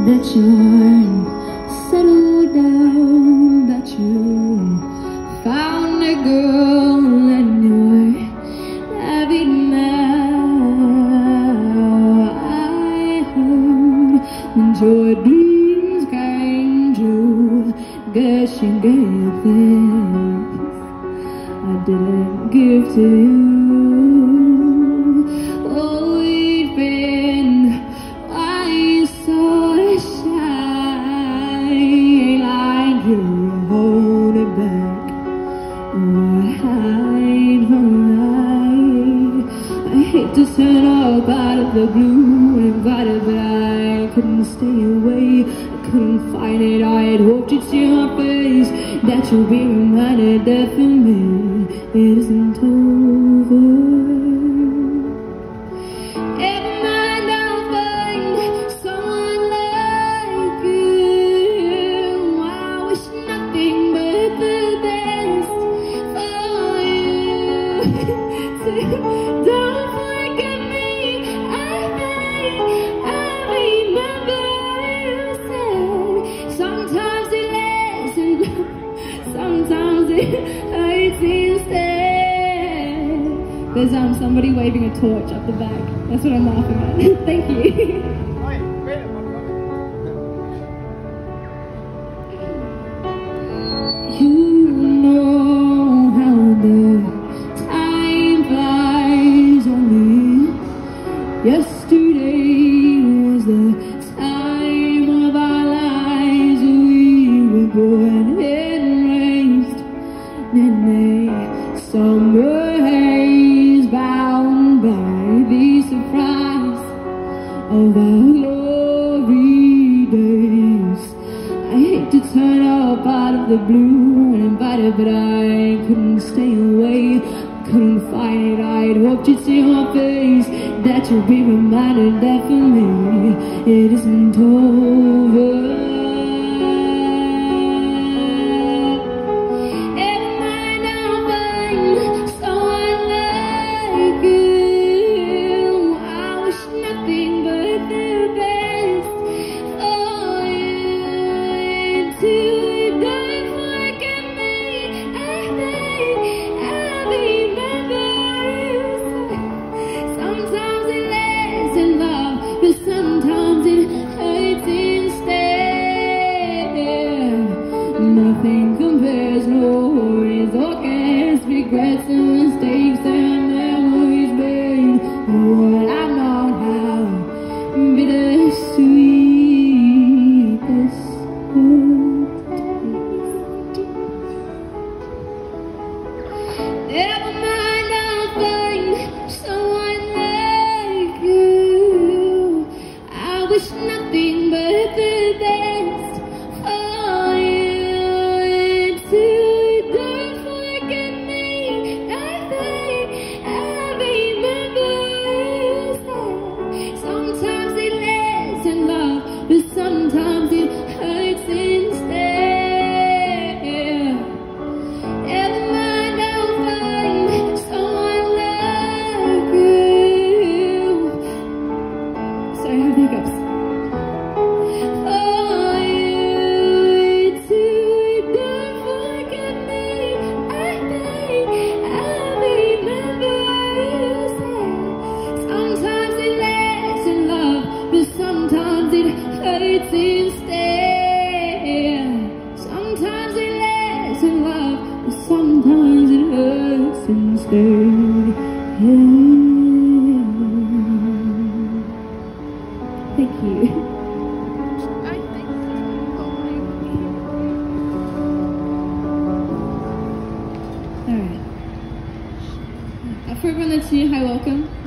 that you're settled down, that you found a girl and you're happy now. I heard when your dreams came true, guess you gave things I didn't give to you. Oh, we've been why you so shy, like you hold it back or hide from light. I hate to turn up out of the blue and invited, but I couldn't stay away. I couldn't find it. I had hoped you'd see my face, that you'll be reminded that for me it isn't over. Never mind, I'll find someone like you. I wish nothing but the best for you. So don't forget me. I remember you said sometimes it lasts and sometimes it hurts instead. There's somebody waving a torch up the back. That's what I'm laughing at. Thank you. You know how the time flies. Only yesterday was the time of our lives. We were born and raised in a summer haze, bound by the surprise of our glory days. I hate to turn up out of the blue and invited, but I couldn't stay away. Couldn't find it. I'd hoped you'd see my face, that you'd be reminded that for me it isn't over. Sometimes it hurts instead. Nothing compares, no worries or cares, regrets and mistakes and memories made. What I know how bittersweet this would taste. Never mind, I'll find someone like you. I wish nothing but the best for you. And don't forget me. I remember you said sometimes it lasts in love, but sometimes it hurts instead. Never mind, I'll find someone like you. Sorry, I have hiccups. Sometimes it hurts instead. Sometimes it lasts in love, but sometimes it hurts instead. Thank you. Alright. For everyone that's new, hi, welcome.